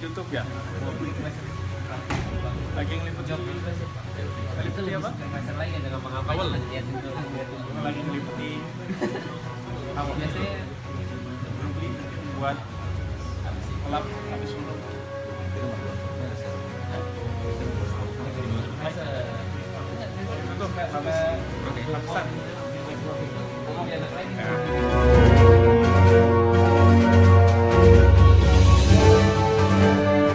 YouTube ya? Lagi ngeliput job. Ngeliput di apa? Lagi nggak ngapa-ngapain. Awal. Lagi ngeliput di awal. Biasanya Buat kelap habis dulu. Tutup sampai oke. lapisan. Mau anak lagi. Ya.